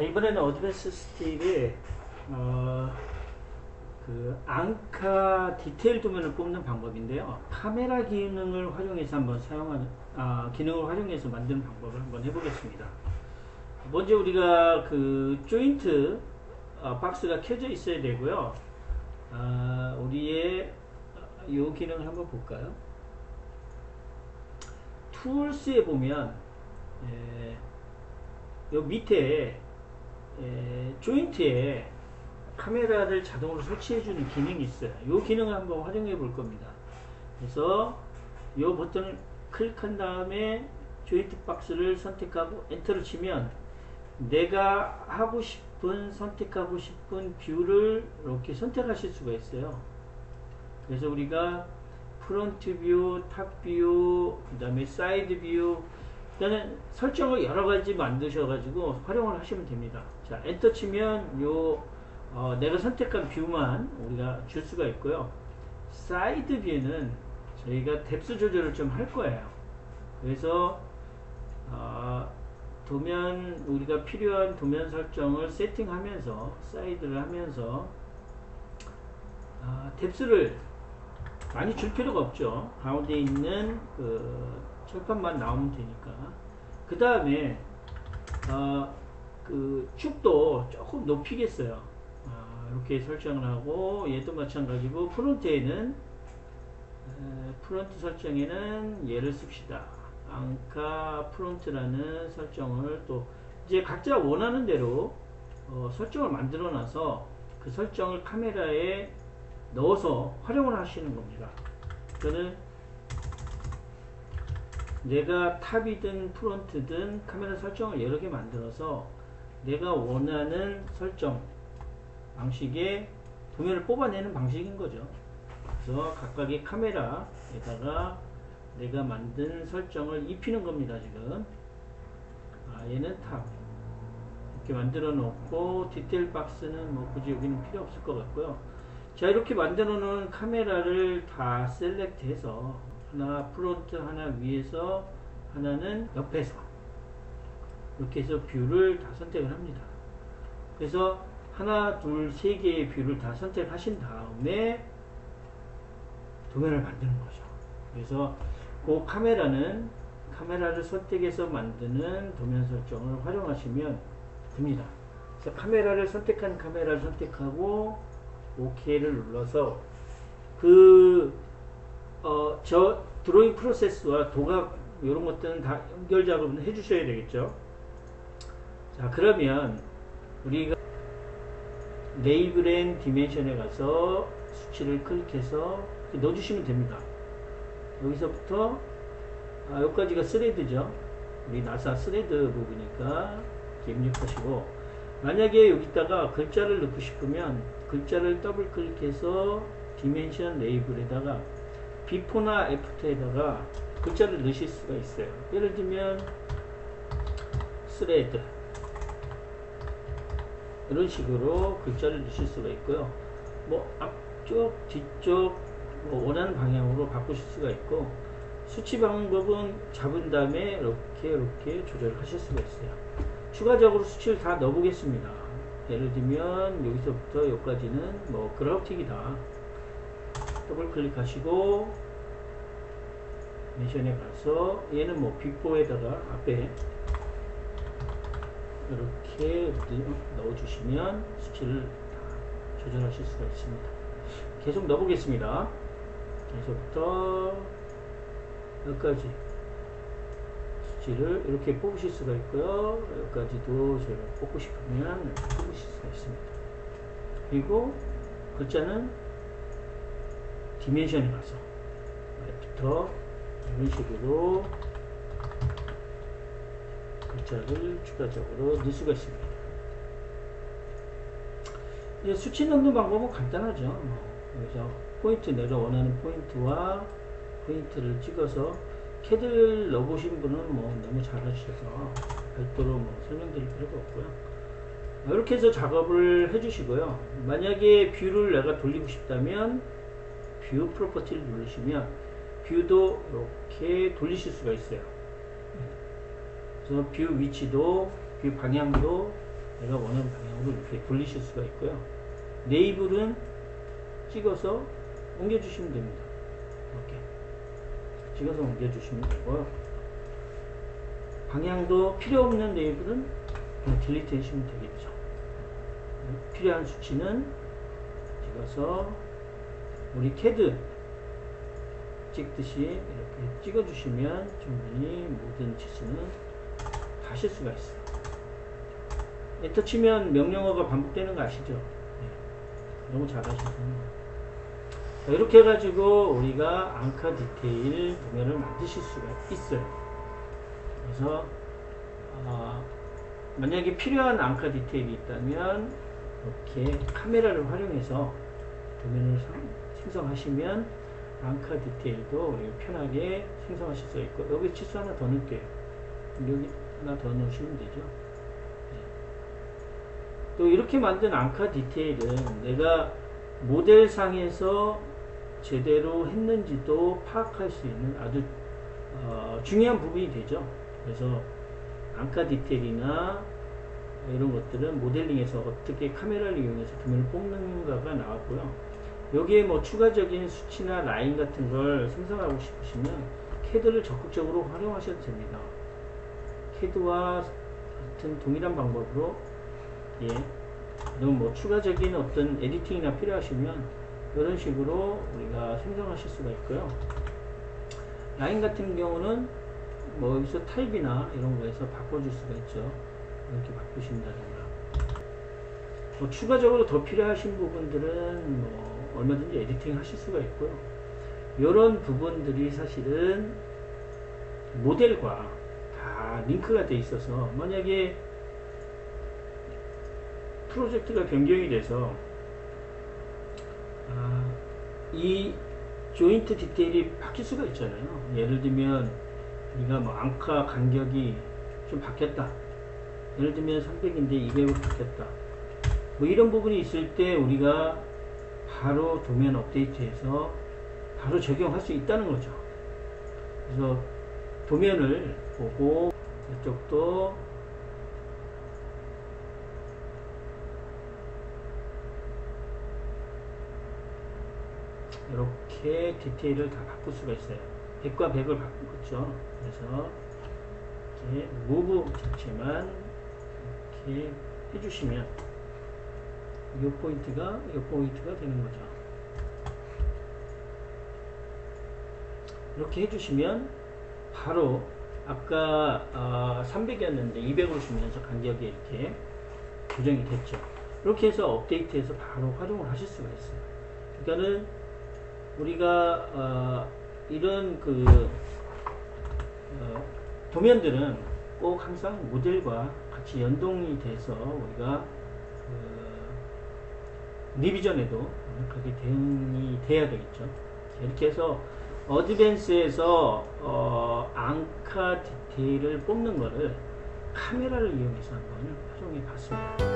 이번에는 어드밴스 스틸의 그 앙카 디테일 도면을 뽑는 방법인데요. 카메라 기능을 활용해서 한번 기능을 활용해서 만드는 방법을 한번 해보겠습니다. 먼저 우리가 그 조인트 박스가 켜져 있어야 되고요. 우리의 이 기능을 한번 볼까요? 툴스에 보면 요 밑에 조인트에 카메라를 자동으로 설치해주는 기능이 있어요. 이 기능을 한번 활용해 볼 겁니다. 그래서 이 버튼을 클릭한 다음에 조인트 박스를 선택하고 엔터를 치면 내가 선택하고 싶은 뷰를 이렇게 선택하실 수가 있어요. 그래서 우리가 프론트 뷰, 탑 뷰, 그 다음에 사이드 뷰, 일단은 설정을 여러 가지 만드셔가지고 활용을 하시면 됩니다. 자, 엔터 치면 내가 선택한 뷰만 우리가 줄 수가 있고요. 사이드 뷰는 저희가 뎁스 조절을 좀 할 거예요. 그래서 우리가 필요한 도면 설정을 세팅하면서 사이드를 하면서 뎁스를 많이 줄 필요가 없죠. 가운데 있는 그 철판만 나오면 되니까. 그 다음에 그 축도 조금 높이겠어요. 이렇게 설정을 하고, 얘도 마찬가지고 프론트 설정에는 얘를 씁시다. 앙카 프론트라는 설정을 또 이제 각자 원하는 대로 설정을 만들어 놔서 그 설정을 카메라에 넣어서 활용을 하시는 겁니다. 저는 내가 탑이든 프론트든 카메라 설정을 여러 개 만들어서 내가 원하는 설정 방식의 도면을 뽑아내는 방식인 거죠. 그래서 각각의 카메라에다가 내가 만든 설정을 입히는 겁니다. 지금 얘는 탑 이렇게 만들어 놓고, 디테일 박스는 뭐 굳이 여기는 필요 없을 것 같고요. 자, 이렇게 만들어 놓은 카메라를 다 셀렉트 해서 하나 프론트, 하나 위에서, 하나는 옆에서 이렇게 해서 뷰를 다 선택을 합니다. 그래서 하나, 둘, 세 개의 뷰를 다 선택하신 다음에 도면을 만드는 거죠. 그래서 그 카메라를 선택해서 만드는 도면 설정을 활용하시면 됩니다. 그래서 카메라를 선택하고 OK를 눌러서 저 드로잉 프로세스와 도각 이런 것들은 다 연결 작업을 해 주셔야 되겠죠. 자, 그러면 우리가 레이블 앤 디멘션에 가서 수치를 클릭해서 넣어주시면 됩니다. 여기서부터 여기까지가 스레드죠. 우리 나사 스레드 부분이니까 입력하시고, 만약에 여기다가 글자를 넣고 싶으면 글자를 더블 클릭해서 디멘션 레이블에다가 비포나 애프터에다가 글자를 넣으실 수가 있어요. 예를 들면 스레드 이런 식으로 글자를 넣으실 수가 있고요. 뭐 앞쪽, 뒤쪽 뭐 원하는 방향으로 바꾸실 수가 있고, 수치 방법은 잡은 다음에 이렇게 조절하실 수가 있어요. 추가적으로 수치를 다 넣어보겠습니다. 예를 들면 여기서부터 여기까지는 뭐 그래픽이다. 더블 클릭하시고 미션에 가서 얘는 뭐 비포에다가 앞에 이렇게 넣어주시면 수치를 다 조절하실 수가 있습니다. 계속 넣어보겠습니다. 여기서부터 여기까지 수치를 이렇게 뽑으실 수가 있고요. 여기까지도 제가 뽑고 싶으면 이렇게 뽑으실 수가 있습니다. 그리고 글자는 디멘션에 가서 애프터 이런 식으로 글자를 추가적으로 넣을 수가 있습니다. 이제 수치 넣는 방법은 간단하죠. 여기서 포인트, 내가 원하는 포인트와 포인트를 찍어서, 캐드를 넣어보신 분은 뭐 너무 잘하셔서 별도로 뭐 설명드릴 필요가 없고요. 이렇게 해서 작업을 해주시고요. 만약에 뷰를 내가 돌리고 싶다면 뷰 프로퍼티를 누르시면 뷰도 이렇게 돌리실 수가 있어요. 그래서 뷰 위치도, 뷰 방향도 내가 원하는 방향으로 이렇게 돌리실 수가 있고요. 레이블은 찍어서 옮겨주시면 됩니다. 이렇게 찍어서 옮겨주시면 되고요. 방향도 필요 없는 레이블은 그냥 딜리트 해주시면 되겠죠. 필요한 수치는 찍어서 우리 캐드 찍듯이 이렇게 찍어주시면 충분히 모든 지수는 다 하실 수가 있어요. 엔터 치면 명령어가 반복되는 거 아시죠? 네. 너무 잘하셔서. 이렇게 해가지고 우리가 앙카 디테일 도면을 만드실 수가 있어요. 그래서 만약에 필요한 앙카 디테일이 있다면 이렇게 카메라를 활용해서 도면을 생성하시면 앙카 디테일도 우리가 편하게 생성하실 수 있고, 여기 치수 하나 더 넣을게요. 여기 하나 더 넣으시면 되죠. 네. 또 이렇게 만든 앙카 디테일은 내가 모델상에서 제대로 했는지도 파악할 수 있는 아주 중요한 부분이 되죠. 그래서 앙카 디테일이나 이런 것들은 모델링에서 어떻게 카메라를 이용해서 도면을 뽑는가가 나왔고요. 여기에 뭐 추가적인 수치나 라인 같은 걸 생성하고 싶으시면 캐드를 적극적으로 활용하셔도 됩니다. 캐드와 같은 동일한 방법으로 뭐 추가적인 어떤 에디팅이나 필요하시면 이런 식으로 우리가 생성하실 수가 있고요. 라인 같은 경우는 뭐 여기서 타입이나 이런 거에서 바꿔줄 수가 있죠. 이렇게 바꾸신다든가. 뭐 추가적으로 더 필요하신 부분들은 뭐 얼마든지 에디팅 하실 수가 있고요. 이런 부분들이 사실은 모델과 다 링크가 돼 있어서 만약에 프로젝트가 변경이 돼서 이 조인트 디테일이 바뀔 수가 있잖아요. 예를 들면 우리가 뭐 앙카 간격이 좀 바뀌었다. 예를 들면 300인데 200으로 바뀌었다. 뭐 이런 부분이 있을 때 우리가 바로 도면 업데이트해서 바로 적용할 수 있다는 거죠. 그래서 도면을 보고 이쪽도 이렇게 디테일을 다 바꿀 수가 있어요. 100과 100을 바꾸죠. 그래서 이렇게 무브 자체만 이렇게 해주시면 이 포인트가 되는 거죠. 이렇게 해주시면 바로 아까 300이었는데 200으로 주면서 간격이 이렇게 조정이 됐죠. 이렇게 해서 업데이트해서 바로 활용을 하실 수가 있어요. 그러니까는 우리가 이런 도면들은 꼭 항상 모델과 같이 연동이 돼서 우리가 리비전에도 완벽하게 대응이 돼야 되겠죠. 이렇게 해서 어드밴스에서 앙카 디테일을 뽑는 거를 카메라를 이용해서 한번 활용해 봤습니다.